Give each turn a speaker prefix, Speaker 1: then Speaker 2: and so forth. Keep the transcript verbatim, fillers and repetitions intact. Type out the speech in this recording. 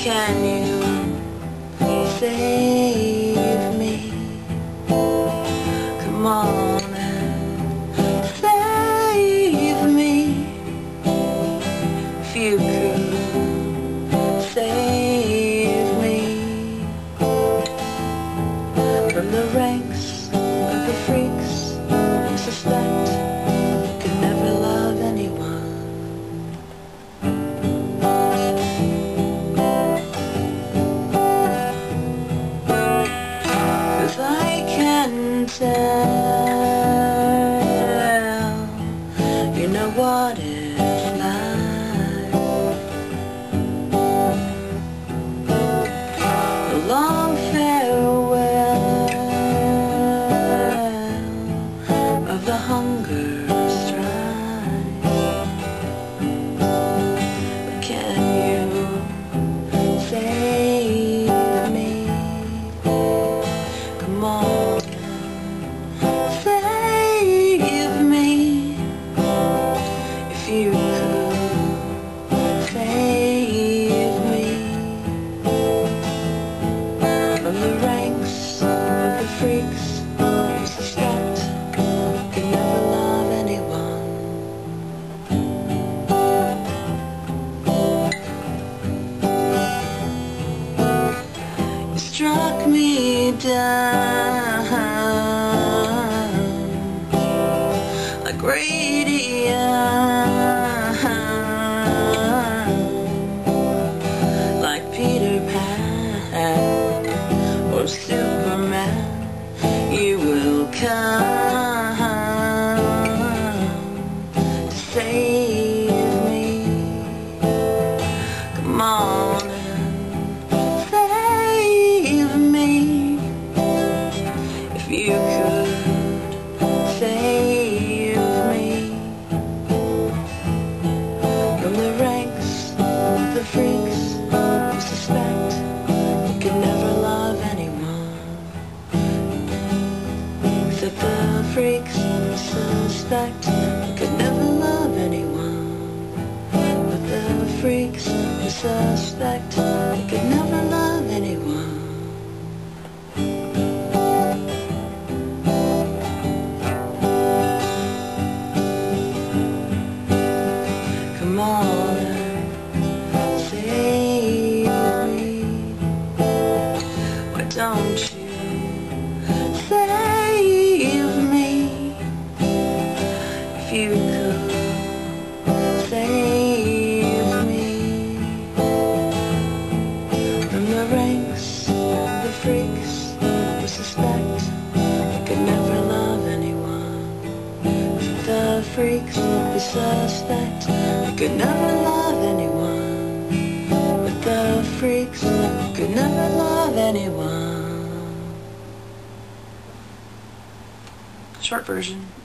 Speaker 1: Can you save me? Come on and save me. If you could save me from the ranks of the freaks who suspect you could never love anyone. 'Cause I can tell you know what it's like. The long farewell of the hunger strike. But can you save me? Come on, save me. If you could save me from the ranks of the freaks who suspect could never love anyone. You struck me down like radium, like Peter Pan or Superman. You will come to save me. Come on and save me. If you could save me from the ranks of the freaks who suspect you could never love anyone. Except the freaks who suspect you could never love anyone. But the freaks who suspect you could never love anyone. Come on and save me. Why don't you save me? If you could save me from the ranks of the freaks who suspect you could never love anyone. The freaks who suspect you could never love anyone. But the freaks who could never love anyone. Short version.